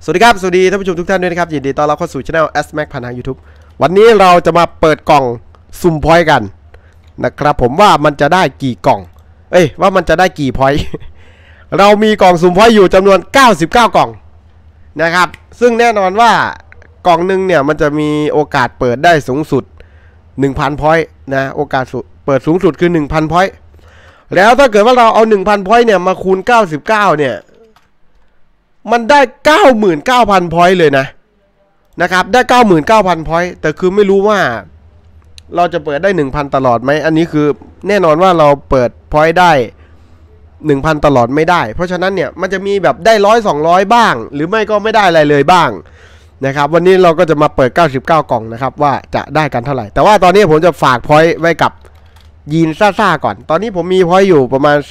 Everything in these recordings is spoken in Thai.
สวัสดีครับสวัสดีท่านผู้ชมทุกท่านด้วยนะครับยินดีต้อนรับเข้าสู่ช่อง SMAC ผ่านทาง YouTube วันนี้เราจะมาเปิดกล่องสุ่มพอยต์กันนะครับผมว่ามันจะได้กี่กล่องว่ามันจะได้กี่พอยต์ เรามีกล่องสุ่มพอยต์อยู่จำนวน99กล่องนะครับซึ่งแน่นอนว่ากล่องหนึ่งเนี่ยมันจะมีโอกาสเปิดได้สูงสุด 1,000 พอยต์นะโอกาสเปิดสูงสุดคือ 1,000 พอยต์แล้วถ้าเกิดว่าเราเอา 1,000 พอยต์เนี่ยมาคูณ99เนี่ยมันได้ 99,000 พอยต์เลยนะครับได้ 99,000 พอยต์แต่คือไม่รู้ว่าเราจะเปิดได้ 1,000 ตลอดไหมอันนี้คือแน่นอนว่าเราเปิดพอยต์ได้ 1,000 ตลอดไม่ได้เพราะฉะนั้นเนี่ยมันจะมีแบบได้100 200บ้างหรือไม่ก็ไม่ได้อะไรเลยบ้างนะครับวันนี้เราก็จะมาเปิด99กล่องนะครับว่าจะได้กันเท่าไหร่แต่ว่าตอนนี้ผมจะฝากพอยต์ไว้กับยีนซ่าก่อนตอนนี้ผมมีพอยต์อยู่ประมาณ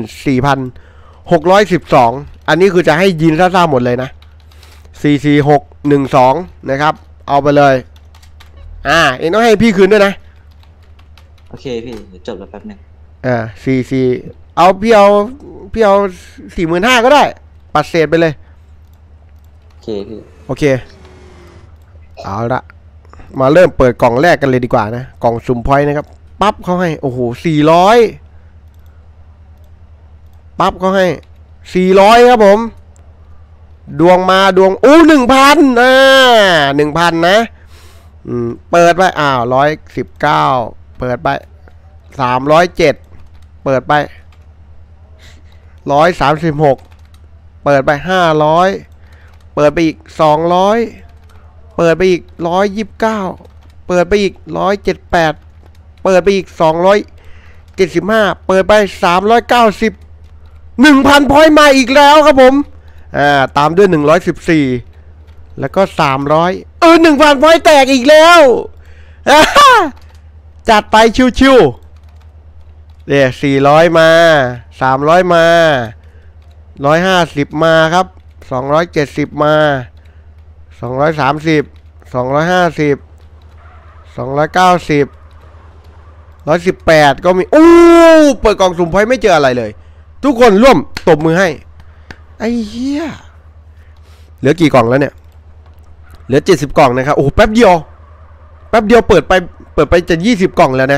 44,612 อันนี้คือจะให้ยีนซ่าหมดเลยนะ44612นะครับเอาไปเลยเองต้องให้พี่คืนด้วยนะโอเคพี่เดี๋ยวจบแล้วแป๊บนึง 44เอาพี่เอา 45,000ก็ได้ปัดเศษไปเลยโอเคพี่โอเคเอาละมาเริ่มเปิดกล่องแรกกันเลยดีกว่านะกล่องสุ่มพอยต์นะครับปั๊บเขาให้โอ้โห400ปั๊บเขาให้400ครับผมดวงมาดวง1,000 1,000นะเปิดไป119เปิดไป307เปิดไป136เปิดไป500เปิดไปอีก200เปิดไปอีก129เปิดไปอีก178เปิดไปอีก275เปิดไป390 1,000 พอยต์มาอีกแล้วครับผมตามด้วย114แล้วก็3001,000 พอยต์แตกอีกแล้วจัดไปชิวๆเนี่ย400มา300มา150มาครับ270มา230 250 290 118ก็มีเปิดกล่องสุ่มพอยต์ไม่เจออะไรเลยทุกคนร่วมตบมือให้ไอ้เหี้ยเหลือกี่กล่องแล้วเนี่ยเหลือ70กล่องนะครับโอ้แป๊บเดียวเปิดไปจะ20กล่องแล้วนะ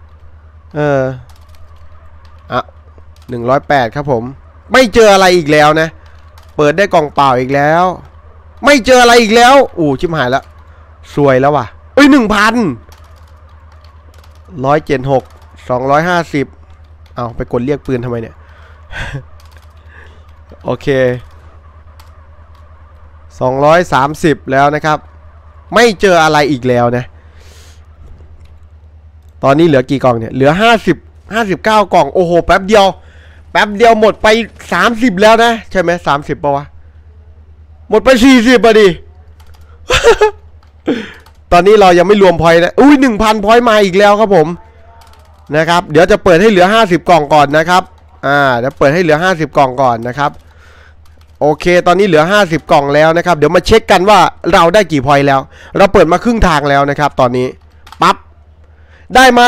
108ครับผมไม่เจออะไรอีกแล้วนะเปิดได้กล่องเปล่าอีกแล้วไม่เจออะไรอีกแล้วชิบหายแล้วสวยแล้วว่ะ1,000 176 250เอาไปกดเรียกปืนทำไมเนี่ยโอเค230แล้วนะครับไม่เจออะไรอีกแล้วนะตอนนี้เหลือกี่กล่องเนี่ยเหลือ59กล่องโอ้โหแป๊บเดียวหมดไป30แล้วนะใช่ไหม30ป่าวะหมดไป40ป่ะดิ ตอนนี้เรายังไม่รวมพอยต์นะ1,000 พอยต์มาอีกแล้วครับผมนะครับเดี๋ยวจะเปิดให้เหลือ50กล่องก่อนนะครับเดี๋ยวเปิดให้เหลือ50กล่องก่อนนะครับโอเคตอนนี้เหลือ50กล่องแล้วนะครับเดี๋ยวมาเช็คกันว่าเราได้กี่พอยต์แล้วเราเปิดมาครึ่งทางแล้วนะครับตอนนี้ปั๊บได้มา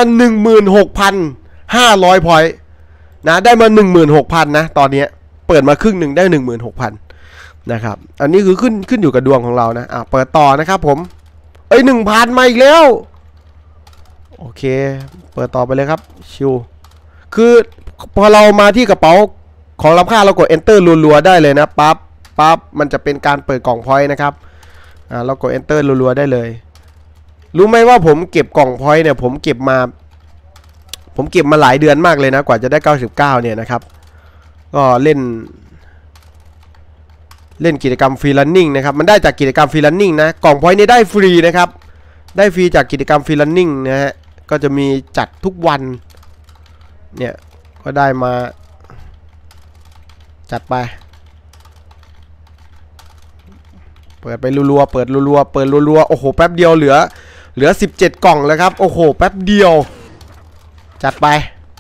16,500 พอยต์นะได้มา 16,000 นะตอนนี้เปิดมาครึ่งหนึ่งได้ 16,000 นะครับอันนี้คือขึ้นอยู่กับดวงของเรานะเปิดต่อนะครับผม1,000 มาอีกแล้วโอเคเปิดต่อไปเลยครับชิวคือพอเรามาที่กระเป๋าของรับค่าเรากด enter รัวๆได้เลยนะปั๊บมันจะเป็นการเปิดกล่องพอยต์นะครับเรากด enter รัวๆได้เลยรู้ไหมว่าผมเก็บกล่องพอยต์เนี่ยผมเก็บมาหลายเดือนมากเลยนะกว่าจะได้99เนี่ยนะครับก็เล่นกิจกรรมฟรีรันนิ่งนะครับมันได้จากกิจกรรมฟรีรันนิ่งนะกล่องพอยต์นี้ได้ฟรีนะครับได้ฟรีจากกิจกรรมฟรีรันนิ่งนะฮะก็จะมีจัดทุกวันเนี่ยก็ได้มาจัดไปเปิดไปรัวๆเปิดรัวๆโอ้โหแป๊บเดียวเหลือ17กล่องแล้วครับโอ้โหแป๊บเดียวจัดไป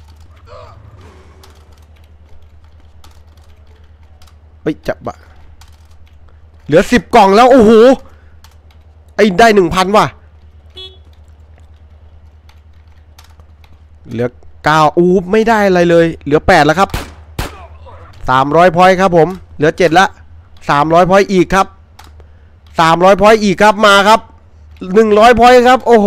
จับอะเหลือ10กล่องแล้วโอ้โหได้ 1,000 ว่ะเหลือ9ไม่ได้อะไรเลยเหลือ8แล้วครับ300 พอยต์ครับผมเหลือ7ละ300 พอยต์อีกครับ 300 พอยต์อีกครับมาครับ100 พอยต์ครับโอ้โห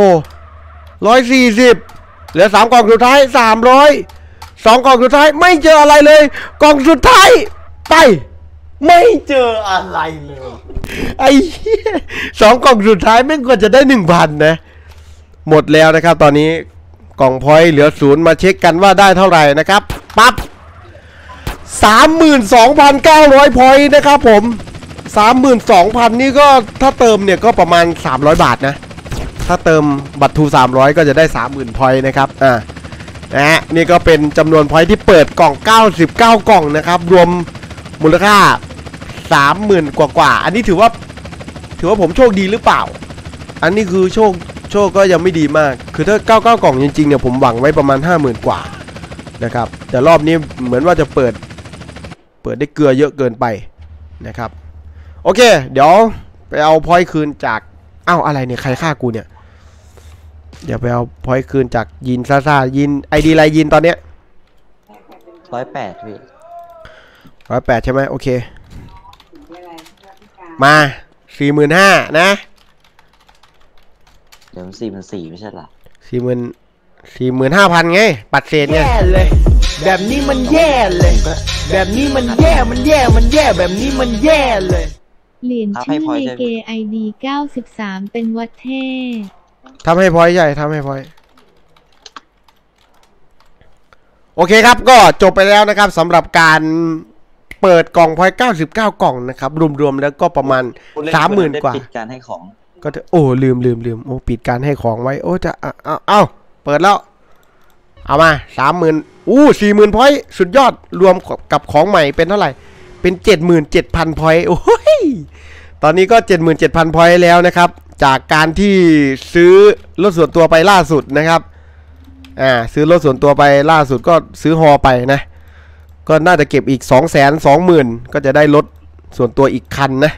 140เหลือ3กล่องสุดท้าย300 2กล่องสุดท้ายไม่เจออะไรเลยกล่องสุดท้ายไปไม่เจออะไรเลยไอ้เหี้ย2กล่องสุดท้ายไม่ควรจะได้ 1,000 นะหมดแล้วนะครับตอนนี้กล่องพอยต์เหลือ0มาเช็คกันว่าได้เท่าไหร่นะครับปั๊บ32,900 พอยต์นะครับผม 32,000 นี่ก็ถ้าเติมเนี่ยก็ประมาณ300 บาทนะถ้าเติมบัตรทู300ก็จะได้ 30,000 พอยต์นะครับนะฮะนี่ก็เป็นจำนวนพอยต์ที่เปิดกล่อง99กล่องนะครับรวมมูลค่า 30,000 กว่าอันนี้ถือว่าผมโชคดีหรือเปล่าอันนี้คือโชคก็ยังไม่ดีมากคือถ้า99กล่องจริงๆเนี่ยผมหวังไว้ประมาณ 50,000 กว่านะครับแต่รอบนี้เหมือนว่าจะเปิดได้เกลือเยอะเกินไปนะครับโอเคเดี๋ยวไปเอาพอยต์คืนจากอะไรเนี่ยใครฆ่ากูเนี่ยเดี๋ยวไปเอาพอยต์คืนจากยินซ่ายินไอดีอะไรยินตอนเนี้ย 108พี่ 108ใช่ไหมโอเคมา 45,000 นะเดี๋ยว44,000ไม่ใช่หรอ 45,000ไงปัดเศษไงเลยแบบนี้มันแย่เลยแบบนี้มันแย่แบบนี้มันแย่เลยเปลี่ยนชื่อในเกย์ไอดี93เป็นวัดเท่ทำให้พอยต์ใหญ่ทำให้พอยต์โอเคครับก็จบไปแล้วนะครับสำหรับการเปิดกล่องพอยต์99กล่องนะครับรวมๆแล้วก็ประมาณ 30,000 กว่าปิดการให้ของก็โอ้ลืมโอ้ปิดการให้ของไว้โอ้จะเอาเปิดแล้วเอามา 30,000 40,000 พอยต์สุดยอดรวมกับของใหม่เป็นเท่าไหร่เป็น 77,000 พอยต์โอ้ยตอนนี้ก็ 77,000 พอยต์แล้วนะครับจากการที่ซื้อรถส่วนตัวไปล่าสุดนะครับซื้อรถส่วนตัวไปล่าสุดก็ซื้อฮอไปนะก็น่าจะเก็บอีก 220,000 ก็จะได้รถส่วนตัวอีกคันนะ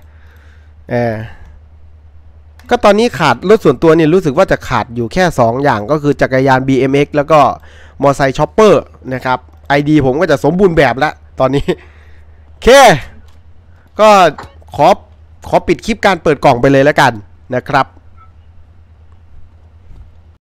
ก็ตอนนี้ขาดรถส่วนตัวนี่รู้สึกว่าจะขาดอยู่แค่2อย่างก็คือจักรยาน BMX แล้วก็มอเตอร์ไซค์ช็อปเปอร์นะครับ ID ผมก็จะสมบูรณ์แบบแล้วตอนนี้โอเคก็ขอปิดคลิปการเปิดกล่องไปเลยแล้วกันนะครับ